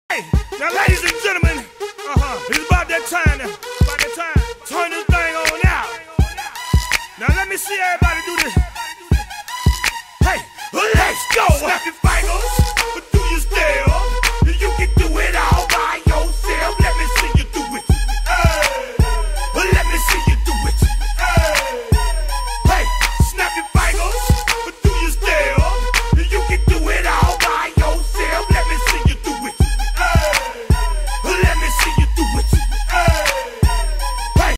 Hey, now ladies and gentlemen, it's about that time now. Turn this thing on out. Now let me see everybody do this.